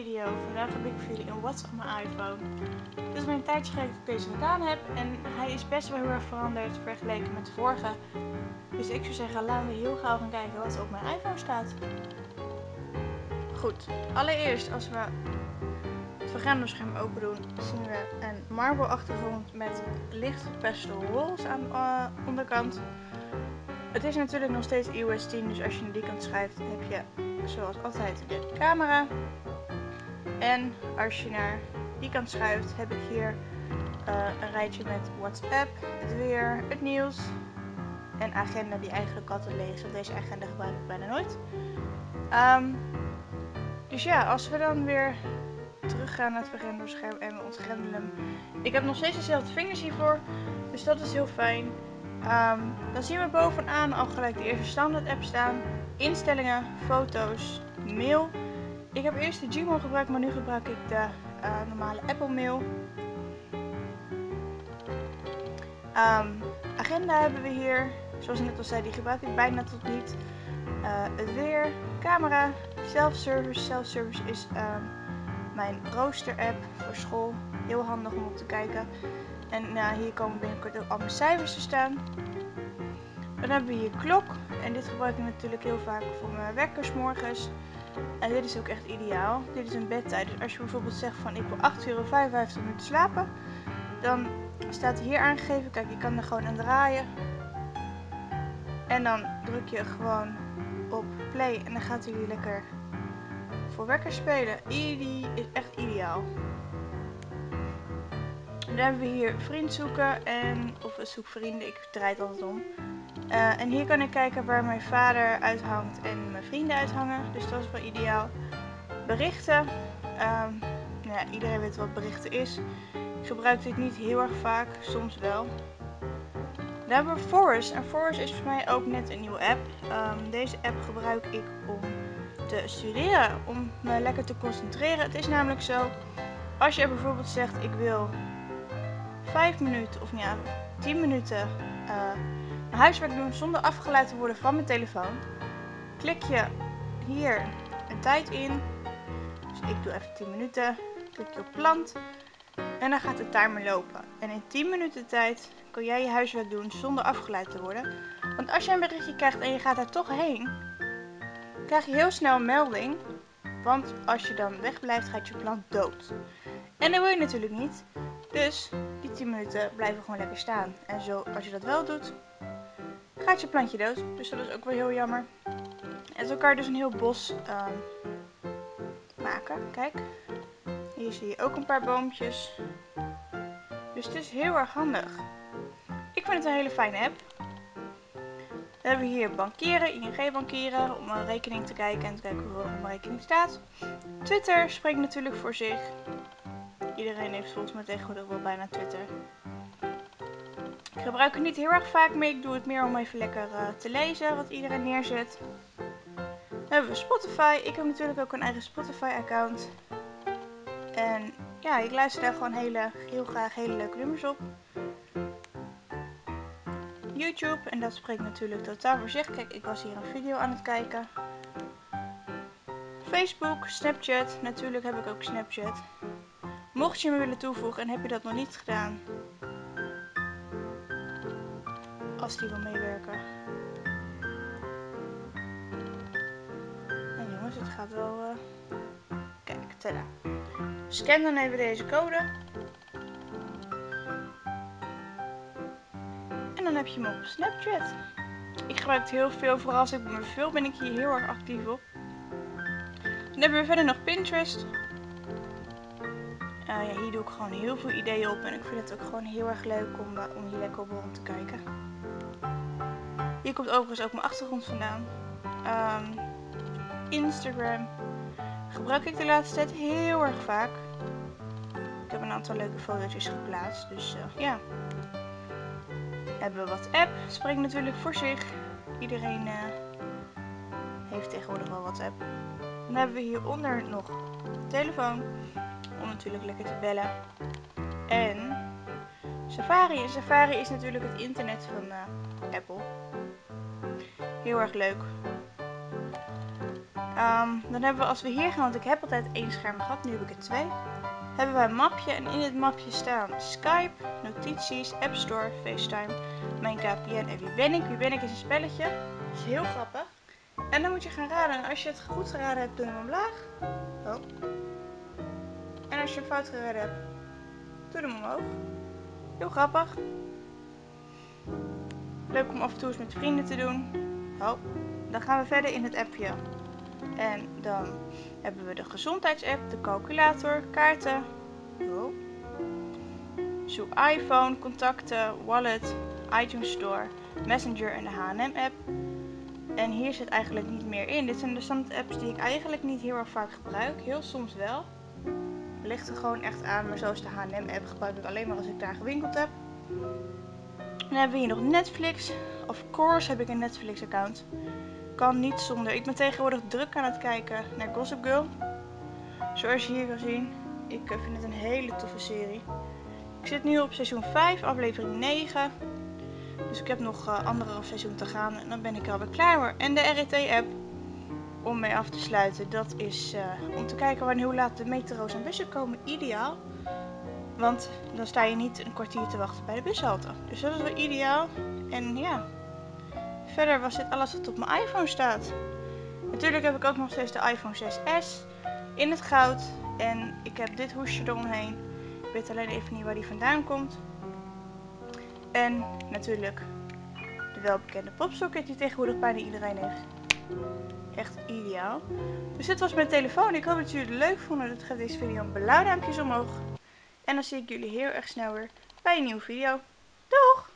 video. Vandaag heb ik voor jullie een What's on mijn iPhone. Het is mijn tijdje geleden dat ik deze gedaan heb en hij is best wel heel erg veranderd vergeleken met de vorige. Dus ik zou zeggen, laten we heel gauw gaan kijken wat er op mijn iPhone staat. Goed, allereerst als we het vergrendelscherm open doen, zien we een marble achtergrond met licht pastel roze aan de onderkant. Het is natuurlijk nog steeds iOS 10, dus als je naar die kant schrijft heb je zoals altijd de camera. En als je naar die kant schuift heb ik hier een rijtje met WhatsApp, het weer, het nieuws en agenda die eigenlijk altijd leeg is, want deze agenda gebruik ik bijna nooit. Dus ja, als we dan weer teruggaan naar het vergrendelscherm en we ontgrendelen hem. Ik heb nog steeds dezelfde vingers hiervoor, dus dat is heel fijn. Dan zien we bovenaan al gelijk de eerste standaard app staan. Instellingen, foto's, mail. Ik heb eerst de Gmail gebruikt, maar nu gebruik ik de normale Apple mail. Agenda hebben we hier. Zoals ik net al zei, die gebruik ik bijna tot niet. Het weer, camera, self-service. Self-service is mijn rooster app voor school. Heel handig om op te kijken. En hier komen binnenkort ook al mijn cijfers te staan. Dan hebben we hier klok. En dit gebruik ik natuurlijk heel vaak voor mijn wekkers morgens. En dit is ook echt ideaal. Dit is een bedtijd. Dus als je bijvoorbeeld zegt van ik wil 8,55 € slapen. Dan staat hier aangegeven. Kijk, je kan er gewoon aan draaien. En dan druk je gewoon op play. En dan gaat hij lekker voor wekkers spelen. Die is echt ideaal. Dan hebben we hier vriend zoeken. Of zoek vrienden. Ik draai het altijd om. En hier kan ik kijken waar mijn vader uithangt en mijn vrienden uithangen. Dus dat is wel ideaal. Berichten. Nou ja, iedereen weet wat berichten is. Ik gebruik dit niet heel erg vaak. Soms wel. Dan hebben we Forest. En Forest is voor mij ook net een nieuwe app. Deze app gebruik ik om te studeren. Om me lekker te concentreren. Het is namelijk zo. Als je bijvoorbeeld zegt ik wil 5 minuten of ja, 10 minuten huiswerk doen zonder afgeleid te worden van mijn telefoon. Klik je hier een tijd in. Dus ik doe even 10 minuten. Klik je op plant. En dan gaat de timer lopen. En in 10 minuten tijd kan jij je huiswerk doen zonder afgeleid te worden. Want als je een berichtje krijgt en je gaat daar toch heen, krijg je heel snel een melding. Want als je dan wegblijft gaat je plant dood. En dat wil je natuurlijk niet. Dus die 10 minuten blijven gewoon lekker staan. En zo, als je dat wel doet, gaat je plantje dood. Dus dat is ook wel heel jammer. En zo kan je dus een heel bos maken. Kijk, hier zie je ook een paar boompjes. Dus het is heel erg handig. Ik vind het een hele fijne app. Dan hebben we hier bankieren, ING bankieren, om een rekening te kijken en te kijken hoeveel op mijn rekening staat. Twitter spreekt natuurlijk voor zich. Iedereen heeft volgens mij tegenwoordig wel bijna Twitter. Ik gebruik het niet heel erg vaak mee. Ik doe het meer om even lekker te lezen wat iedereen neerzet. Dan hebben we Spotify. Ik heb natuurlijk ook een eigen Spotify account. En ja, ik luister daar gewoon heel graag hele leuke nummers op. YouTube, en dat spreekt natuurlijk totaal voor zich. Kijk, ik was hier een video aan het kijken. Facebook, Snapchat. Natuurlijk heb ik ook Snapchat. Mocht je me willen toevoegen en heb je dat nog niet gedaan, als die wil meewerken. En jongens, het gaat wel. Kijk, tada. Scan dan even deze code. En dan heb je hem op Snapchat. Ik gebruik het heel veel, vooral als ik me verveel ben ik hier heel erg actief op. Dan hebben we verder nog Pinterest. Ja, hier doe ik gewoon heel veel ideeën op en ik vind het ook gewoon heel erg leuk om hier lekker op rond te kijken. Hier komt overigens ook mijn achtergrond vandaan. Instagram gebruik ik de laatste tijd heel erg vaak. Ik heb een aantal leuke fotootjes geplaatst, dus ja. Hebben we WhatsApp, spreekt natuurlijk voor zich. Iedereen heeft tegenwoordig wel WhatsApp. Dan hebben we hieronder nog telefoon, om natuurlijk lekker te bellen. En Safari. En Safari is natuurlijk het internet van Apple. Heel erg leuk. Dan hebben we, als we hier gaan, want ik heb altijd 1 scherm gehad, nu heb ik er 2. Hebben we een mapje en in het mapje staan Skype, notities, App Store, FaceTime, mijn KPN en wie ben ik. Wie ben ik is een spelletje. Dat is heel grappig. En dan moet je gaan raden. En als je het goed geraden hebt, doe hem omlaag. Oh. En als je hem fout geraden hebt, doe hem omhoog. Heel grappig. Leuk om af en toe eens met vrienden te doen. Oh. Dan gaan we verder in het appje. En dan hebben we de gezondheidsapp, de calculator, kaarten. Oh. Zoek iPhone, contacten, wallet, iTunes Store, Messenger en de H&M app. En hier zit eigenlijk niet meer in. Dit zijn de standaard apps die ik eigenlijk niet heel erg vaak gebruik. Heel soms wel. Ligt er gewoon echt aan, maar zoals de H&M app gebruik ik alleen maar als ik daar gewinkeld heb. Dan hebben we hier nog Netflix. Of course heb ik een Netflix account. Kan niet zonder. Ik ben tegenwoordig druk aan het kijken naar Gossip Girl. Zoals je hier kan zien. Ik vind het een hele toffe serie. Ik zit nu op seizoen 5, aflevering 9. Dus ik heb nog 1,5 seizoen te gaan en dan ben ik alweer klaar hoor. En de RET-app, om mee af te sluiten, dat is om te kijken hoe laat de metro's en bussen komen. Ideaal. Want dan sta je niet een kwartier te wachten bij de bushalte. Dus dat is wel ideaal. En ja, verder was dit alles wat op mijn iPhone staat. Natuurlijk heb ik ook nog steeds de iPhone 6S in het goud. En ik heb dit hoesje eromheen. Ik weet alleen even niet waar die vandaan komt. En natuurlijk de welbekende popsocket die tegenwoordig bijna iedereen heeft. Echt ideaal. Dus dit was mijn telefoon. Ik hoop dat jullie het leuk vonden. Dat geeft deze video een blauw duimpje omhoog. En dan zie ik jullie heel erg snel weer bij een nieuwe video. Doeg!